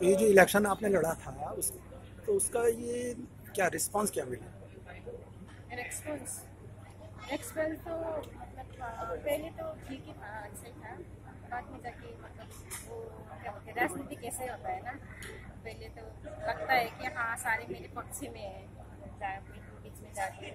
ये जो इलेक्शन आपने लड़ा था तो उसका ये क्या रिस्पांस क्या मिला? रेस्पॉन्स रेस्पॉन्स तो मतलब पहले तो ठीक ही था, अच्छा ही था। बाद में जाके मतलब वो क्या बोलते हैं, राजनीति कैसे होता है ना, पहले तो लगता है कि हाँ सारे मेरे पक्ष में है, बीच में जाके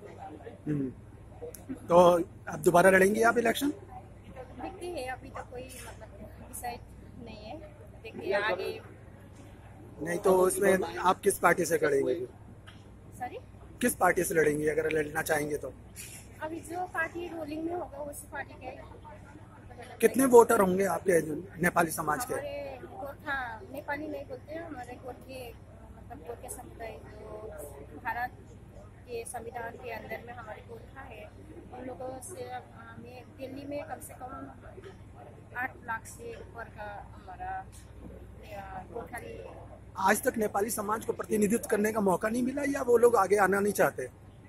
तो अब दोबारा लड़ेंगे आप इलेक्शन? देखते हैं। अभी तो कोई मतलब डिसाइड नहीं है, देखते हैं आगे। नहीं तो उसमें आप किस पार्टी से लड़ेंगे? सॉरी, किस पार्टी से लड़ेंगे अगर लड़ना चाहेंगे तो? अभी जो पार्टी रूलिंग में होगा उसी पार्टी के। कितने वोटर होंगे आपके नेपाली समाज के? हमारे गोरखा, नेपाली नहीं बोलते हैं, हमारे गोरखे मतलब गोरखे समुदाय जो भारत के संविधान के अंदर में हमारे गोरखा है, उन लोगों से हमें दिल्ली में कम से कम 8 लाख से ऊपर का हमारा गोरखाली। आज तक नेपाली समाज को प्रतिनिधित्व करने का मौका नहीं मिला या वो लोग आगे आना नहीं चाहते?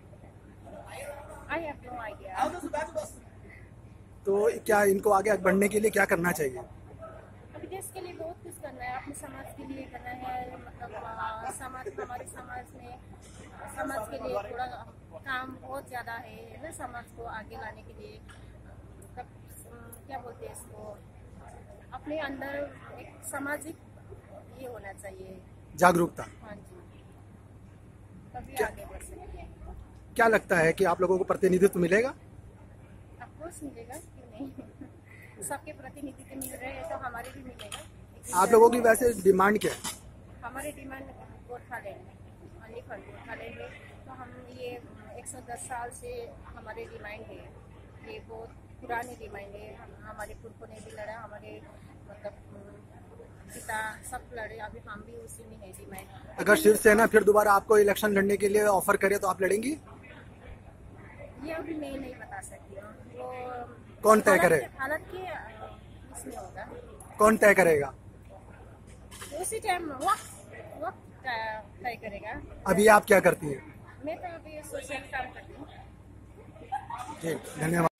I have no idea. तो क्या इनको आगे बढ़ने के लिए क्या करना चाहिए? अभी देश के लिए बहुत कुछ करना है, अपने समाज के लिए करना है। मतलब समाज, हमारे समाज में समाज के लिए थोड़ा काम बहुत ज़्यादा है ना, समाज को आगे लाने के लिए। तब क्या बोलते हैं इसको, अपने अंदर एक सामाजिक ये होना चाहिए, जागरूकता। हाँ जी, तभी आगे बढ़ सकते हैं। क्या लगता है कि आप लोगों को प्रतिनिधित्व मिलेगा? अफकोर्स मिलेगा, क्यों नहीं। सबके प्रतिनिधित्व मिल रहे हैं तो हमारे भी मिलेगा। आप लोगों की वैसे डिमांड क्या है? हमारे demand Gorkhaland, only for Gorkhaland है। तो हम ये 110 साल से हमारे डिमांड है, ये बहुत पुरानी डिमांड है। हमारे पुरखों ने भी लड़ा, हमारे मतलब पिता सब लड़े, अभी हम भी उसी में है डिमांड। अगर शिवसेना फिर दोबारा आपको इलेक्शन लड़ने के लिए ऑफर करे तो आप लड़ेंगी? ये अभी मैं नहीं बता सकती हूँ, वो कौन तय करे? हालत के इसमें होगा। कौन तय करेगा? उसी टाइम वक्त तय करेगा। अभी आप क्या करती हैं? मैं तो अभी सोशल काम करती हूँ। जी, धन्यवाद।